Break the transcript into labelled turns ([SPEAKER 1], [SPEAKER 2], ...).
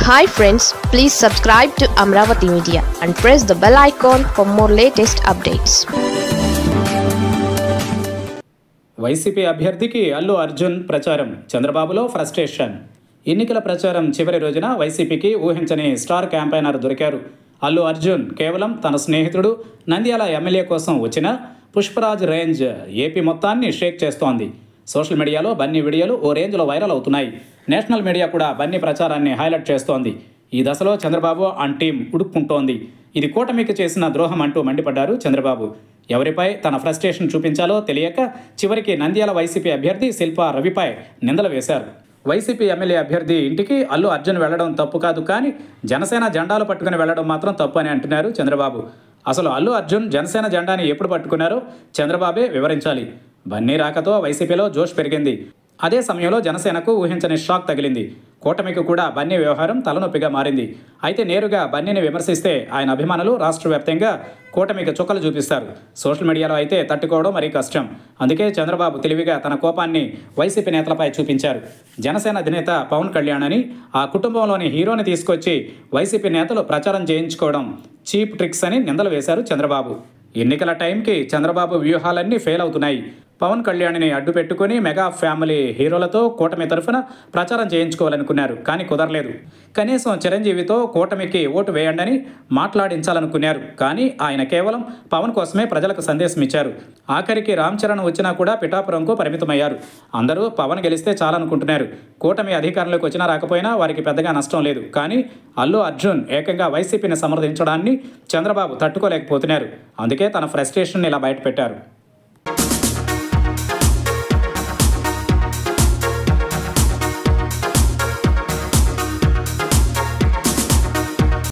[SPEAKER 1] Hi friends, please subscribe to Amravati Media and press the bell icon for more latest updates.
[SPEAKER 2] YCP అభ్యర్థికి అల్లు అర్జున్ ప్రచారం, చంద్రబాబులో frustration. ఎన్నికల ప్రచారం చివరి రోజున వైసీపీకి ఊహించని స్టార్ క్యాంపైనర్ దొరికారు. అల్లు అర్జున్ కేవలం తన స్నేహితుడు నంద్యాల ఎమ్మెల్యే కోసం వచ్చిన పుష్పరాజ్ రేంజ్ ఏపీ మొత్తాన్ని షేక్ చేస్తోంది. సోషల్ మీడియాలో బన్నీ వీడియోలు ఓ రేంజ్లో వైరల్ అవుతున్నాయి. నేషనల్ మీడియా కూడా బన్నీ ప్రచారాన్ని హైలైట్ చేస్తోంది. ఈ దశలో చంద్రబాబు అండ్ టీం ఉడుక్కుంటోంది. ఇది కూటమికి చేసిన ద్రోహం అంటూ మండిపడ్డారు చంద్రబాబు. ఎవరిపై తన ఫ్రస్ట్రేషన్ చూపించాలో తెలియక చివరికి నంద్యాల వైసీపీ అభ్యర్థి శిల్పా రవిపై నిందలు వేశారు. వైసీపీ ఎమ్మెల్యే అభ్యర్థి ఇంటికి అల్లు అర్జున్ వెళ్లడం తప్పు కాదు, కానీ జనసేన జెండాలు పట్టుకుని వెళ్లడం మాత్రం తప్పు అని అంటున్నారు చంద్రబాబు. అసలు అల్లు అర్జున్ జనసేన జెండాని ఎప్పుడు పట్టుకున్నారో చంద్రబాబే వివరించాలి. బన్నీ రాకతో వైసీపీలో జోష్ పెరిగింది. అదే సమయంలో జనసేనకు ఊహించని షాక్ తగిలింది. కూటమికి కూడా బన్నీ వ్యవహారం తలనొప్పిగా మారింది. అయితే నేరుగా బన్నీని విమర్శిస్తే ఆయన అభిమానులు రాష్ట్ర వ్యాప్తంగా కూటమికి చుక్కలు చూపిస్తారు. సోషల్ మీడియాలో అయితే తట్టుకోవడం మరీ కష్టం. అందుకే చంద్రబాబు తెలివిగా తన కోపాన్ని వైసీపీ నేతలపై చూపించారు. జనసేన అధినేత పవన్ కళ్యాణ్ అని ఆ కుటుంబంలోని హీరోని తీసుకొచ్చి వైసీపీ నేతలు ప్రచారం చేయించుకోవడం చీప్ ట్రిక్స్ అని నిందలు వేశారు చంద్రబాబు. ఎన్నికల టైంకి చంద్రబాబు వ్యూహాలన్నీ ఫెయిల్ అవుతున్నాయి. పవన్ కళ్యాణ్ని అడ్డు పెట్టుకుని మెగా ఫ్యామిలీ హీరోలతో కూటమి తరఫున ప్రచారం చేయించుకోవాలనుకున్నారు, కానీ కుదరలేదు. కనీసం చిరంజీవితో కూటమికి ఓటు వేయండి మాట్లాడించాలనుకున్నారు, కానీ ఆయన కేవలం పవన్ కోసమే ప్రజలకు సందేశం ఇచ్చారు. ఆఖరికి రామ్ చరణ్ వచ్చినా కూడా పిఠాపురంకు పరిమితమయ్యారు. అందరూ పవన్ గెలిస్తే చాలనుకుంటున్నారు. కూటమి అధికారంలోకి వచ్చినా రాకపోయినా వారికి పెద్దగా నష్టం లేదు. కానీ అల్లు అర్జున్ ఏకంగా వైసీపీని సమర్థించడాన్ని చంద్రబాబు తట్టుకోలేకపోతున్నారు. అందుకే తన ఫ్రస్ట్రేషన్ ఇలా బయటపెట్టారు.